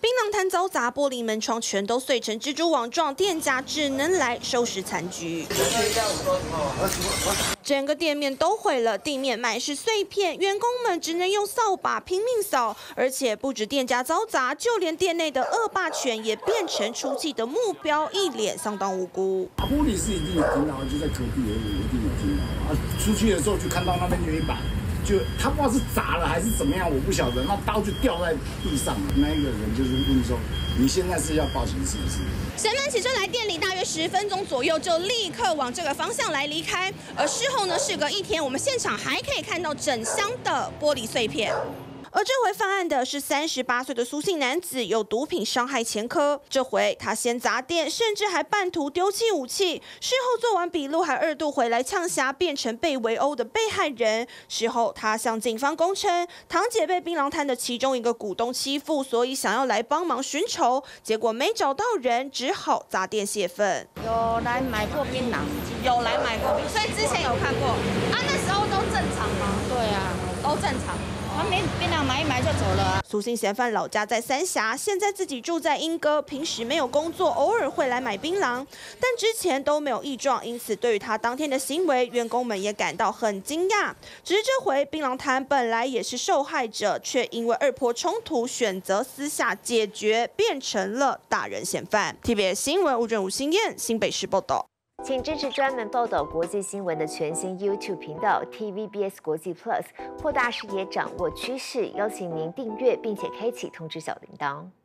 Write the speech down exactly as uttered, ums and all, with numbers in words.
槟榔摊遭砸，玻璃门窗全都碎成蜘蛛网状，店家只能来收拾残局。整个店面都毁了，地面满是碎片，员工们只能用扫把拼命扫。而且不止店家遭砸，就连店内的恶霸犬也变成出气的目标，一脸相当无辜。 玻璃是一定有听到，就在隔壁而已，一定有听到。啊，出去的时候就看到那边有一把。 就他不知道是砸了还是怎么样，我不晓得。那刀就掉在地上了。那一个人就是问说：“你现在是要报警是不是？” 神们骑车来店里，大约十分钟左右就立刻往这个方向来离开。而事后呢，事隔一天，我们现场还可以看到整箱的玻璃碎片。 而这回犯案的是三十八岁的苏姓男子，有毒品伤害前科。这回他先砸店，甚至还半途丢弃武器。事后做完笔录，还二度回来呛虾，变成被围殴的被害人。事后他向警方供称，堂姐被槟榔摊的其中一个股东欺负，所以想要来帮忙寻仇，结果没找到人，只好砸店泄愤。 有来买过槟榔， 有来买过，所以之前有看过啊？那时候都正常吗？ 对啊， 都正常。 他没槟榔买一买就走了、啊。 苏姓嫌犯老家在三峡，现在自己住在莺歌，平时没有工作，偶尔会来买槟榔，但之前都没有异状，因此对于他当天的行为，员工们也感到很惊讶。只是这回槟榔摊本来也是受害者，却因为二波冲突选择私下解决，变成了大人嫌犯。T V B S 新闻吴正吴新燕新北市报道。 请支持专门报道国际新闻的全新 YouTube 频道 T V B S 国际 Plus， 扩大视野，掌握趋势。邀请您订阅并且开启通知小铃铛。